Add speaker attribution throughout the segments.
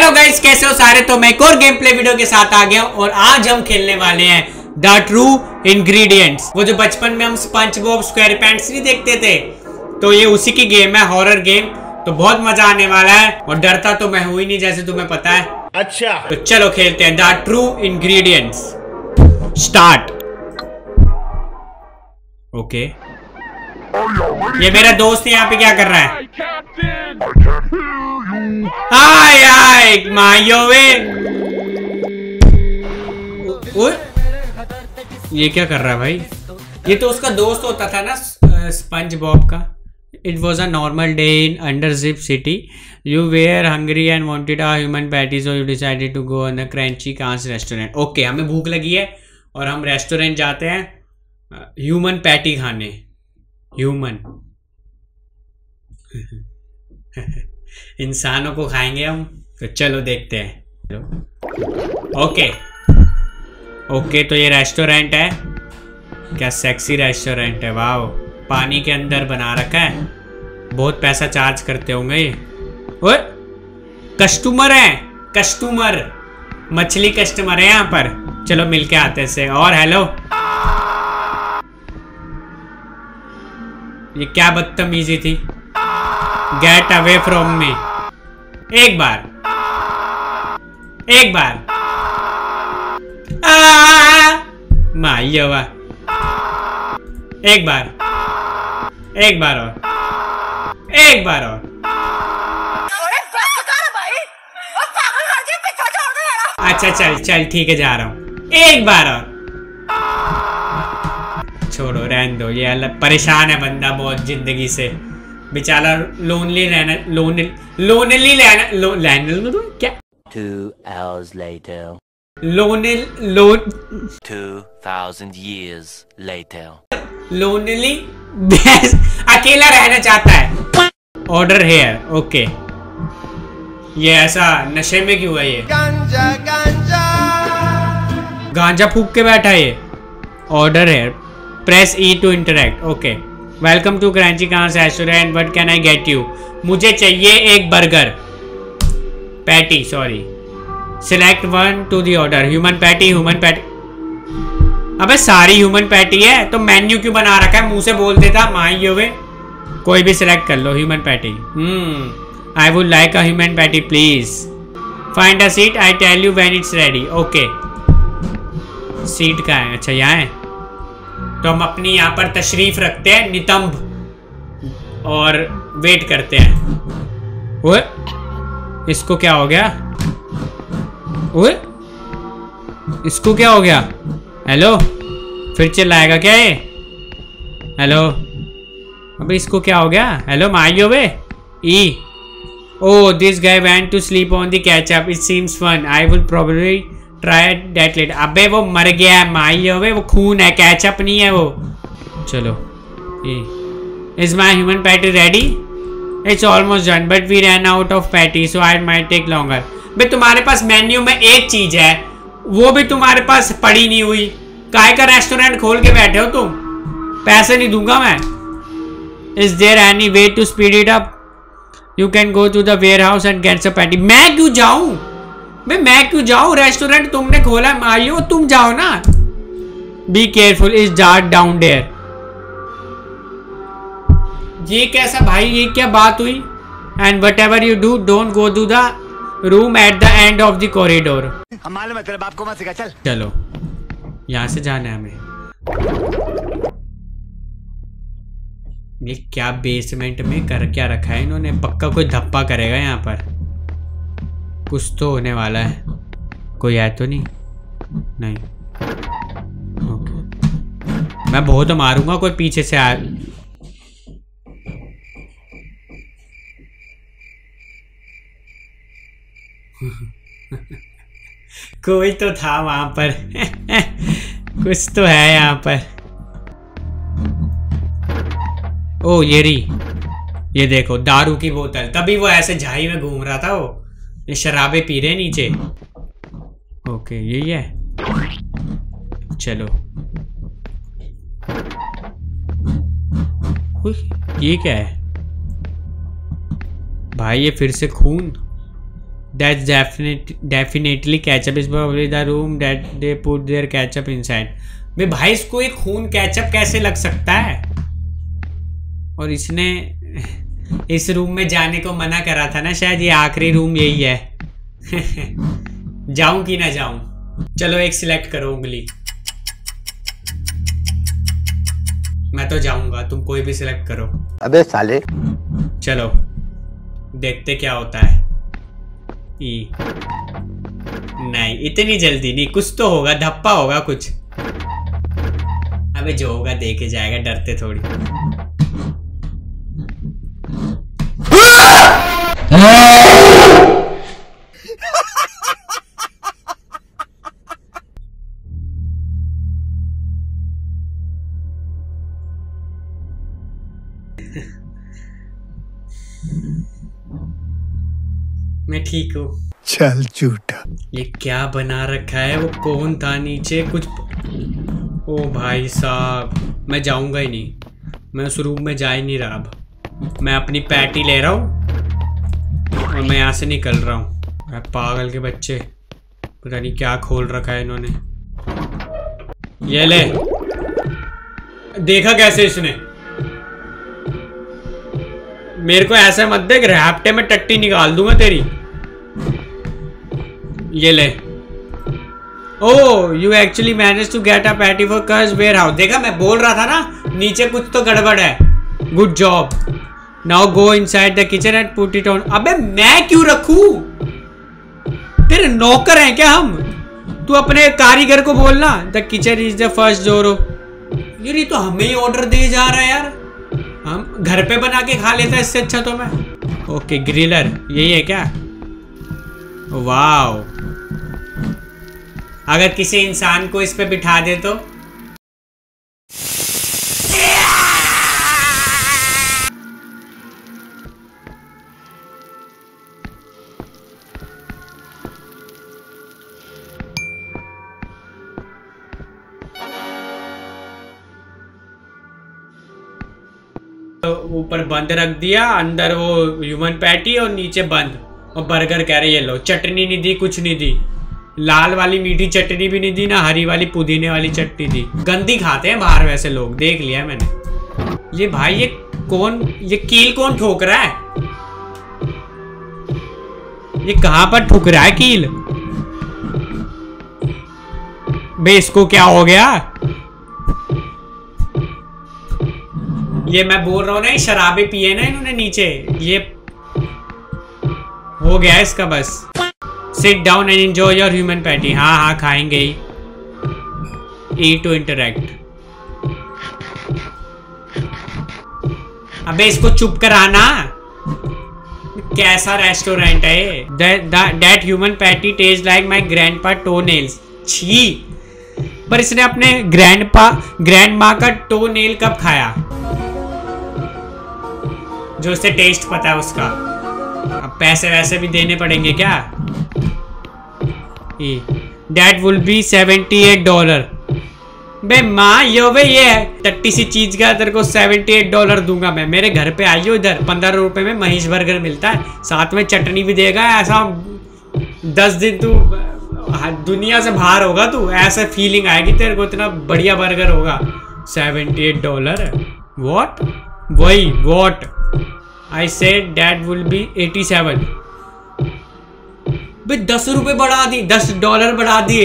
Speaker 1: Hello guys, कैसे हो सारे। तो मैं एक और गेम प्ले वीडियो के साथ आ गया हूं और आज हम खेलने वाले हैं द ट्रू इंग्रेडिएंट्स। वो जो बचपन में हम स्पंज बॉब स्क्वायर पैंट्स नहीं देखते थे, तो ये उसी की गेम है, हॉरर गेम। तो बहुत मजा आने वाला है और डरता तो मैं हूं ही नहीं, जैसे तुम्हें पता है।
Speaker 2: अच्छा,
Speaker 1: तो चलो खेलते हैं the true ingredients. Start. Okay, ये मेरा दोस्त यहाँ पे क्या कर रहा है? हाय हाय मायोवे। ये क्या कर रहा है भाई? ये तो उसका दोस्त होता था ना, स्पंज बॉब का। It was a normal day in Underzip city. You were hungry and wanted a human patty, so you decided to go on a Crunchy Kans restaurant. Okay, हमें भूख लगी है और हम रेस्टोरेंट जाते हैं ह्यूमन पैटी खाने। ह्यूमन इंसानों को खाएंगे हम। तो चलो देखते हैं। ओके ओके, तो ये रेस्टोरेंट है। क्या सेक्सी रेस्टोरेंट है, वाह। पानी के अंदर बना रखा है, बहुत पैसा चार्ज करते होंगे ये। ओए, कस्टमर है, कस्टमर, मछली कस्टमर है यहाँ पर। चलो मिलके आते से। और हेलो, ये क्या बदतमीजी थी। Get away from me. एक बार, एक बार। माइयोवा, एक बार, एक बार और, एक बार और। अच्छा चल चल, ठीक है, जा रहा हूँ। एक बार और। छोड़ो, रहने दो, ये अलग परेशान है बंदा बहुत जिंदगी से, बेचारा। लोनली रहना, लोनली रहना, क्या? 2 hours later.
Speaker 2: 2000 years later.
Speaker 1: Lonely अकेला रहना चाहता है। Order hair. ओके, ये ऐसा नशे में क्यों है? ये गांजा गांजा गांजा फूक के बैठा है ये। Order here, press E to interact. Okay, welcome to crunchy cans restaurant, what can I get you? मुझे चाहिए एक burger patty, sorry. Select one to the order. Human patty, human patty. अबे सारी ह्यूमन पैटी है तो menu क्यों बना रखा है? मुंह से बोल देता मायोवे। कोई भी सिलेक्ट कर लो, human patty. I would like a human patty please. Find a seat, I tell you when it's ready. Okay, seat का है? अच्छा, यहाँ है। तो हम अपनी यहाँ पर तशरीफ रखते हैं नितंब और वेट करते हैं। ओए, इसको क्या हो गया? ओए, इसको क्या हो गया? हेलो, फिर चिल्लाएगा क्या ये? हेलो, अबे इसको क्या हो गया? हेलो मायोवे ई। Oh, this guy went to sleep on the ketchup. It seems fun. I will probably try that later. अबे वो मर गया है मायोवे, वो खून है, केचप नहीं है वो। चलो, is my human patty ready? It's almost done, but we ran out of patty, so I might take longer. बे तुम्हारे पास मेन्यू में एक चीज है, वो भी तुम्हारे पास पड़ी नहीं हुई। काय का रेस्टोरेंट खोल के बैठे हो तुम? पैसे नहीं दूंगा मैं। Is there any way to speed it up? You can go to the warehouse and get some patty. मैं क्यों जाऊं? मैं क्यों जाऊं? रेस्टोरेंट तुमने खोला मारियो, तुम जाओ ना। Be careful, it's dark down there. ये कैसा भाई, ये क्या बात हुई? And whatever you do, don't go to the room at the end of the corridor.
Speaker 2: हम मालूम है तेरे बाप को मत सिखा, चल।
Speaker 1: चलो, यहाँ से जाना है हमें। ये क्या बेसमेंट में कर क्या रखा है इन्होंने? पक्का कोई धप्पा करेगा यहाँ पर, कुछ तो होने वाला है। कोई है तो नहीं? नहीं। ओके, मैं बहुत मारूंगा कोई पीछे से आ। कोई तो था वहां पर कुछ तो है यहाँ पर। ओ ये रही, ये देखो दारू की बोतल। तभी वो ऐसे झाई में घूम रहा था वो। ये शराबे पी रहे नीचे। ओके, यही है। चलो, ये क्या है भाई? ये फिर से खून। That's definitely ketchup is probably the room that they put their ketchup inside. भाई इसको एक खून केचप कैसे लग सकता है? और इसने इस रूम में जाने को मना करा था ना, शायद ये आखिरी रूम यही है। जाऊं कि ना जाऊं? चलो एक सिलेक्ट करो उंगली। मैं तो जाऊंगा, तुम कोई भी सिलेक्ट करो।
Speaker 3: अबे साले।
Speaker 1: चलो देखते क्या होता है। ई नहीं, इतनी जल्दी नहीं, कुछ तो होगा, धप्पा होगा कुछ। अबे जो होगा देखे जाएगा, डरते थोड़ी। मैं ठीक हूँ।
Speaker 3: चल झूठा।
Speaker 1: ये क्या बना रखा है? वो कौन था नीचे? कुछ ओ भाई साहब, मैं जाऊंगा ही नहीं, मैं उस रूम में जा ही नहीं रहा। अब मैं अपनी पैटी ले रहा हूँ और मैं यहाँ से निकल रहा हूँ। पागल के बच्चे, पता नहीं क्या खोल रखा है इन्होंने। ये ले, देखा कैसे इसने? मेरे को ऐसे मत देख, रैप्टे में टट्टी निकाल दूंगा तेरी। ये ले। Oh, you actually manage to get a patty for curse warehouse. देखा, मैं बोल रहा था ना नीचे कुछ तो गड़बड़ है। Good job. Now go inside the kitchen and put it on. अबे मैं क्यों रखूं? तेरे नौकर हैं क्या हम? तू अपने कारीगर को बोलना। The kitchen is the first door. यार ये तो हमें ही ऑर्डर दे जा रहा है यार। हम घर पे बना के खा लेते, इससे अच्छा तो मैं। ओके, ग्रिलर यही है क्या? वाओ, अगर किसी इंसान को इस पे बिठा दे तो। ऊपर बंद रख दिया, अंदर वो ह्यूमन पैटी और नीचे बंद। और बर्गर कह रहे ये लो। चटनी नहीं दी, कुछ नहीं दी। लाल वाली मीठी चटनी भी नहीं दी, ना हरी वाली पुदीने वाली चटनी दी। गंदी खाते हैं बाहर वैसे लोग, देख लिया मैंने। ये भाई ये कौन, ये कील कौन ठोक रहा है? ये कहां पर ठुक रहा है कील? बे इसको क्या हो गया? ये मैं बोल रहा हूँ ना, शराबे पिए ना इन्होंने नीचे, ये हो गया इसका बस। Sit down and enjoy your human patty. हाँ हाँ खाएंगे ही। ई टू इंटरेक्ट। अबे इसको चुप कराना। कैसा रेस्टोरेंट है? That human patty taste like my grandpa toe nails. छी, पर इसने अपने ग्रैंड माँ का टो नेल कब खाया? जो उसे टेस्ट पता है उसका। अब पैसे वैसे भी देने पड़ेंगे क्या? That will be $78। बे माँ यो बे ये है टट्टी सी चीज का तेरे को $78 दूंगा मैं। मेरे घर पे आइयो इधर, 15 रुपए में महेश बर्गर मिलता है, साथ में चटनी भी देगा। ऐसा 10 दिन तू दुनिया से बाहर होगा, तू ऐसा फीलिंग आएगी तेरे को, इतना बढ़िया बर्गर होगा। $78 वॉट? वही what I said that will be 87। बे 10 रुपए बढ़ा दी, $10 बढ़ा दिए।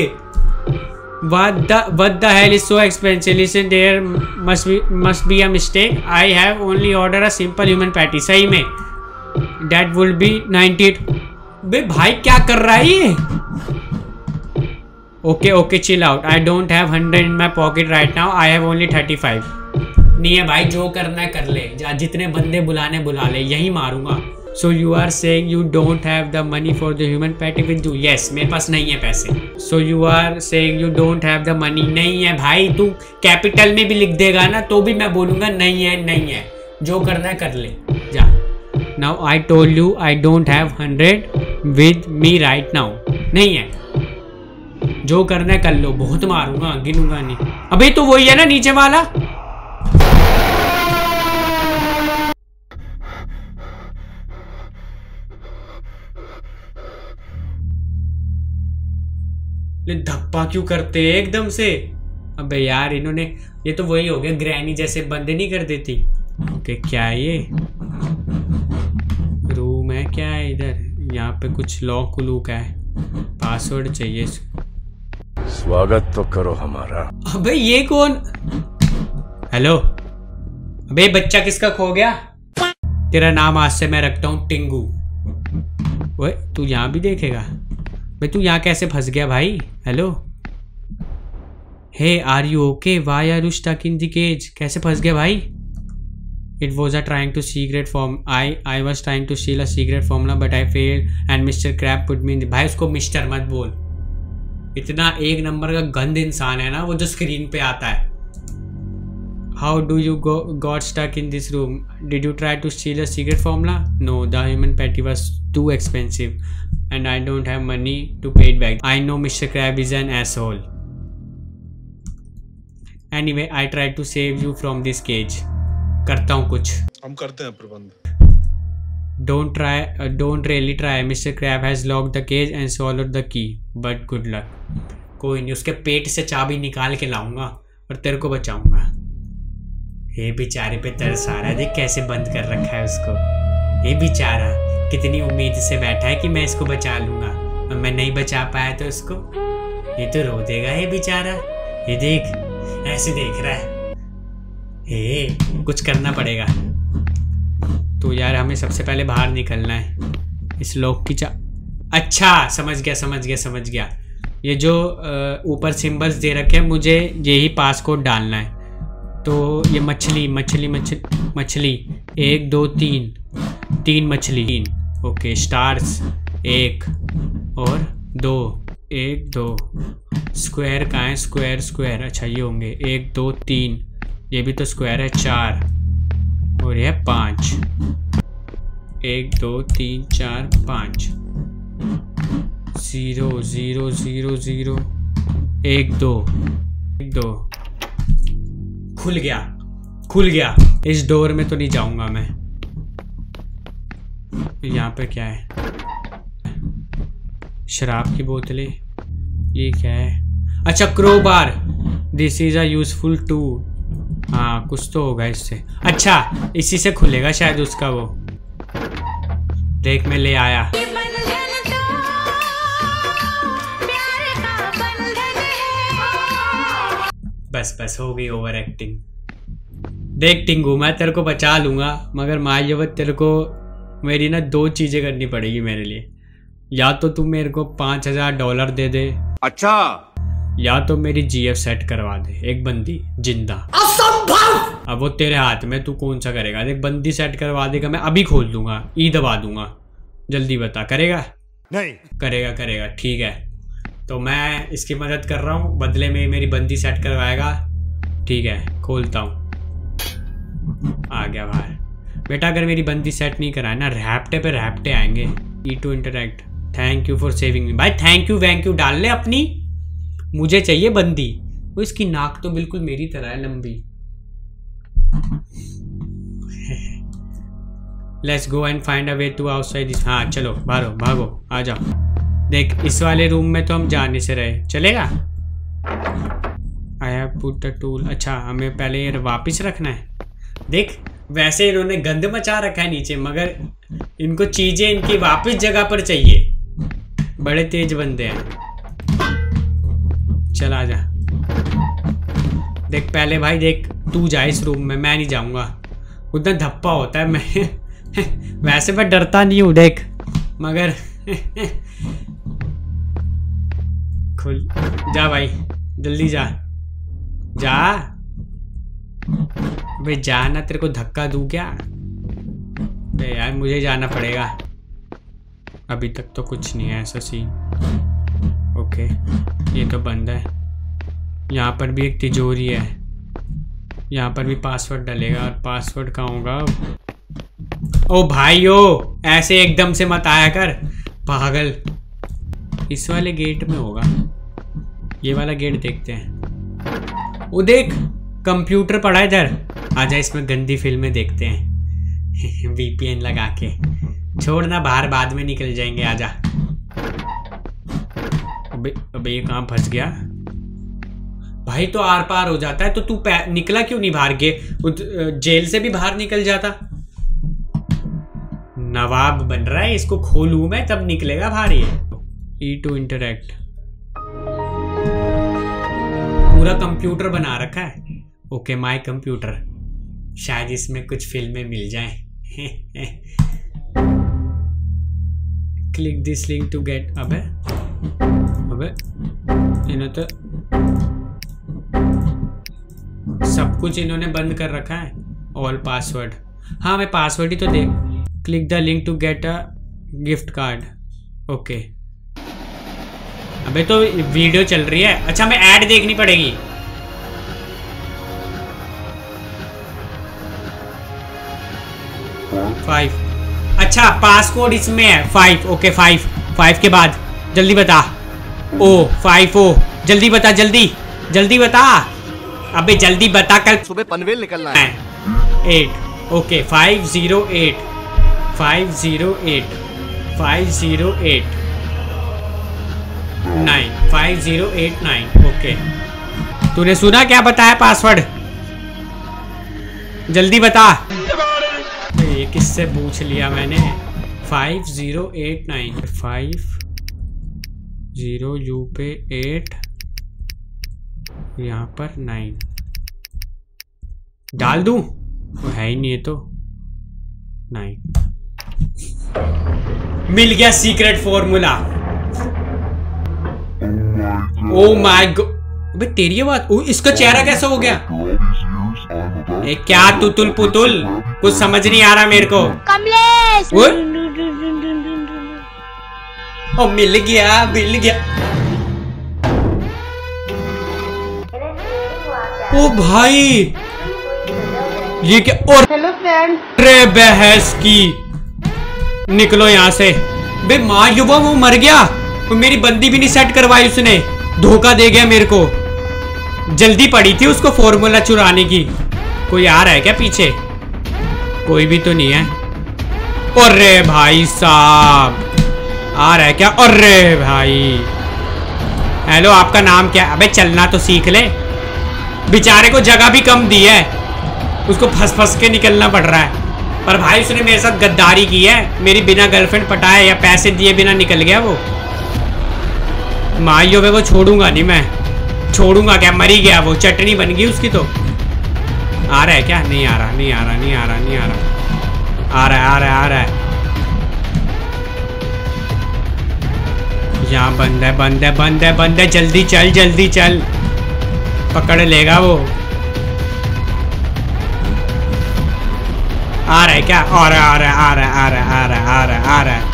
Speaker 1: What the hell is so expensive? Listen, there must be a mistake. I have only ordered a simple human patty. सही में that will be 98। बे भाई क्या कर रहा है ये? Okay, chill out. I don't have 100 in my pocket right now. I have only 35। नहीं है भाई, जो करना है कर ले, जितने बंदे बुलाने बुला ले, यही मारूंगा। So you are saying you don't have the money for the human patty with you? Yes, मेरे पास नहीं है पैसे। So you are saying you don't have the money? नहीं है भाई, तू कैपिटल में भी लिख देगा ना तो भी मैं बोलूंगा नहीं है। जो करना है कर ले, जा। Now I told you I don't have 100 with me right now। नहीं है, जो करना है कर लो, बहुत मारूंगा, गिनूंगा नहीं। अबे तो वही है ना नीचे वाला। धप्पा क्यों करते हैं एकदम से? अबे यार इन्होंने, ये तो वही हो गया ग्रैनी जैसे बंद नहीं कर देती। ओके क्या है ये? रूम है क्या है इधर? यहाँ पे कुछ लॉक लूक है, पासवर्ड चाहिए।
Speaker 3: स्वागत तो करो हमारा।
Speaker 1: अबे ये कौन? हेलो। अबे बच्चा किसका खो गया? तेरा नाम आज से मैं रखता हूँ टिंगू। ओए तू यहाँ भी देखेगा? भाई तू यहाँ कैसे फंस गया भाई? Hello. Hey are you okay? Why are you stuck in the cage? कैसे फंस गया भाई? It was a trying to secret form. I was trying to steal a secret formula but I failed and Mr. Crab put me in the... भाई उसको mister मत बोल, इतना एक नंबर का गंद इंसान है ना वो जो स्क्रीन पे आता है। How do you got stuck in this room? Did you try to steal a secret formula? No, the human patty was too expensive and I don't have money to pay it back. I know Mr. Crab is an asshole. Anyway, I tried to save you from this cage. करता हूँ कुछ,
Speaker 4: हम करते हैं प्रबंध।
Speaker 1: Don't really try. Mr. Crab has locked the cage and swallowed the key. But good luck. कोई नहीं, उसके पेट से चाबी निकाल के लाऊंगा और तेरे को बचाऊंगा। ये बेचारे पे तरस आ रहा है, देख कैसे बंद कर रखा है उसको। ये बेचारा कितनी उम्मीद से बैठा है कि मैं इसको बचा लूंगा और मैं नहीं बचा पाया तो उसको, ये तो रो देगा ये बेचारा। ये देख ऐसे देख रहा है। कुछ करना पड़ेगा। तो यार हमें सबसे पहले बाहर निकलना है इस लॉक की अच्छा समझ गया। ये जो ऊपर सिंबल्स दे रखे हैं मुझे यही पासकोड डालना है। तो ये मछली 1 2 3 मछली। ओके स्टार्स 1 और 2 1 2 स्क्वायर कहाँ है? स्क्वायर अच्छा ये होंगे 1 2 3, ये भी तो स्क्वायर है 4 और यह 5। 1 2 3 4 5 0 0 0 0 1 2 1 2। खुल गया। इस डोर में तो नहीं जाऊंगा मैं। यहाँ पे क्या है? शराब की बोतलें। ये क्या है? अच्छा crowbar. This is a useful tool. हाँ कुछ तो होगा इससे। अच्छा इसी से खुलेगा शायद उसका वो। देख मैं ले आया। बस हो गई ओवर एक्टिंग। देख टिंगू मैं तेरे को बचा लूंगा मगर मायावत तेरे को मेरी ना 2 चीजें करनी पड़ेगी मेरे लिए। या तो तू मेरे को $5000 दे दे। अच्छा। या तो मेरी जीएफ सेट करवा दे, एक बंदी जिंदा। असंभव। अब वो तेरे हाथ में, तू कौन सा करेगा? देख बंदी सेट करवा देगा, मैं अभी खोल दूंगा, ई दबा दूंगा। जल्दी बता, करेगा? नहीं करेगा। ठीक है तो मैं इसकी मदद कर रहा हूँ, बदले में मेरी बंदी सेट करवाएगा। ठीक है खोलता हूँ। आ गया बाहर। बेटा अगर मेरी बंदी सेट नहीं कराए ना रैप्टे पे रैप्टे आएंगे। E to interact. Thank you for saving me. भाई थैंक यू डाल ले अपनी। मुझे चाहिए बंदी। वो इसकी नाक तो बिल्कुल मेरी तरह है लंबी। Let's go and find a way to outside this. हाँ चलो भागो आ जाओ। देख इस वाले रूम में तो हम जाने से रहे, चलेगा? I have put the tool. अच्छा हमें पहले ये वापिस रखना है। देख वैसे इन्होंने गंद मचा रखा है नीचे मगर इनको चीजें इनकी वापिस जगह पर चाहिए। बड़े तेज बंदे हैं। चल आ जा। देख पहले भाई देख तू जा इस रूम में, मैं नहीं जाऊंगा। उतना धप्पा होता है। मैं वैसे मैं डरता नहीं हूँ देख मगर खुल जा भाई जल्दी जा भाई जा ना, तेरे को धक्का दूं क्या? यार मुझे जाना पड़ेगा। अभी तक तो कुछ नहीं है ऐसा सीन। ओके ये तो बंद है। यहाँ पर भी एक तिजोरी है, यहाँ पर भी पासवर्ड डलेगा और पासवर्ड कहाँ होगा? ओ भाई ओ ऐसे एकदम से मत आया कर पागल। इस वाले गेट में होगा, ये वाला गेट देखते हैं। वो देख कंप्यूटर पड़ा है इधर। आजा इसमें गंदी फिल्में देखते हैं वीपीएन लगा के। छोड़ना बाहर बाद में निकल जाएंगे। आजा। अबे अबे ये कहाँ फंस गया भाई? तो आर पार हो जाता है, तो तू निकला क्यों नहीं बाहर के? जेल से भी बाहर निकल जाता। नवाब बन रहा है, इसको खोलूं मैं तब निकलेगा बाहर ये। ई टू इंटरेक्ट, पूरा कंप्यूटर बना रखा है। ओके माय कंप्यूटर, शायद इसमें कुछ फिल्में मिल जाएं। Click this link to get. अबे इन्होंने तो सब कुछ इन्होंने बंद कर रखा है। ऑल पासवर्ड, हाँ मैं पासवर्ड ही तो दे। Click the link to get a gift card. Okay अबे तो वीडियो चल रही है। अच्छा मैं ऐड देखनी पड़ेगी। फाइव, अच्छा पासकोड इसमें है 5। ओके 5 के बाद जल्दी बता। ओ 5 ओ जल्दी बता, जल्दी बता। अबे जल्दी बता, कल
Speaker 5: सुबह पनवेल निकलना है।
Speaker 1: 8 ओके 508 9 5089। ओके तूने सुना क्या बताया पासवर्ड? जल्दी बता। ये किससे पूछ लिया मैंने? 5089 50 यू पे 8 यहाँ पर 9 डाल दूं? वो है ही नहीं है तो 9। मिल गया secret formula. Oh my god, अबे तेरी बात, इसका चेहरा कैसा हो गया? ए क्या तुतुल पुतुल, कुछ समझ नहीं आ रहा मेरे को।
Speaker 6: कमलेश
Speaker 1: ओ मिल गया। ओ भाई ये क्या? और हेलो फ्रेंड, रे बहस की, निकलो यहाँ से। बे माँ युवा वो मर गया, वो मेरी बंदी भी नहीं सेट करवाई उसने, धोखा दे गया मेरे को। जल्दी पड़ी थी उसको फॉर्मूला चुराने की। कोई आ रहा है क्या पीछे? कोई भी तो नहीं है। अरे भाई साहब आ रहा है क्या? अरे भाई हेलो आपका नाम क्या? अबे चलना तो सीख ले, बेचारे को जगह भी कम दी है, उसको फंस के निकलना पड़ रहा है। पर भाई उसने मेरे साथ गद्दारी की है, मेरी बिना गर्लफ्रेंड पटाए या पैसे दिए बिना निकल गया वो। माइयों को छोड़ूंगा नहीं मैं, छोड़ूंगा क्या? मरी गया वो, चटनी बन गई उसकी तो। आ रहा है क्या? नहीं आ रहा। आ रहा है। यहाँ बंद है। जल्दी चल, पकड़ लेगा वो। आ रहा है क्या? आ रहा है।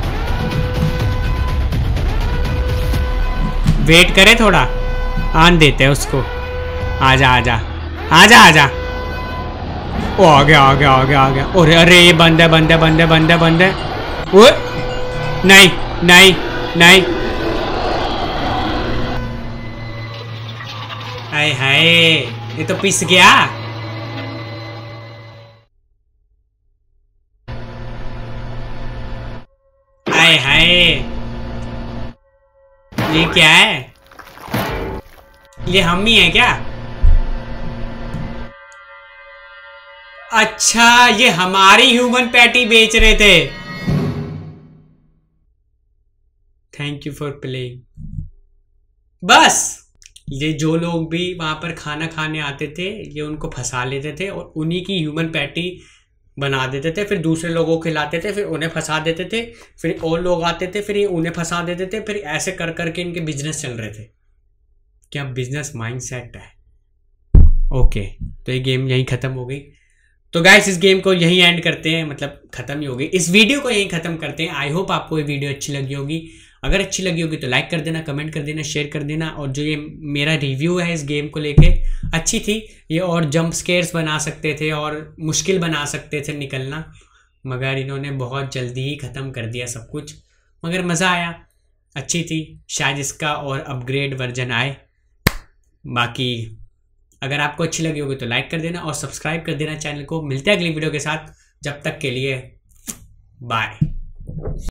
Speaker 1: वेट करे थोड़ा, आन देते हैं उसको। आजा। ओ आ गया। अरे ये बंद है। ओए नहीं। हाय ये तो पिस गया। हाय ये क्या है? ये हम ही है क्या? अच्छा ये हमारी ह्यूमन पैटी बेच रहे थे। Thank you for playing. बस ये जो लोग भी वहां पर खाना खाने आते थे ये उनको फंसा लेते थे और उन्हीं की ह्यूमन पैटी बना देते थे, फिर दूसरे लोगों को खिलाते थे, फिर उन्हें फंसा देते थे, फिर और लोग आते थे, फिर ये उन्हें फंसा देते थे, फिर ऐसे कर करके इनके बिजनेस चल रहे थे। क्या बिजनेस माइंडसेट है। ओके तो ये गेम यहीं ख़त्म हो गई। तो गाइस इस गेम को यहीं एंड करते हैं, मतलब ख़त्म ही हो गई, इस वीडियो को यहीं ख़त्म करते हैं। आई होप आपको ये वीडियो अच्छी लगी होगी। अगर अच्छी लगी होगी तो लाइक कर देना, कमेंट कर देना, शेयर कर देना। और जो ये मेरा रिव्यू है इस गेम को लेके अच्छी थी, ये और जंप स्केयर्स बना सकते थे और मुश्किल बना सकते थे निकलना, मगर इन्होंने बहुत जल्दी ही ख़त्म कर दिया सब कुछ। मगर मज़ा आया, अच्छी थी, शायद इसका और अपग्रेड वर्जन आए। बाकी अगर आपको अच्छी लगी होगी तो लाइक कर देना और सब्सक्राइब कर देना चैनल को। मिलते हैं अगली वीडियो के साथ, जब तक के लिए बाय।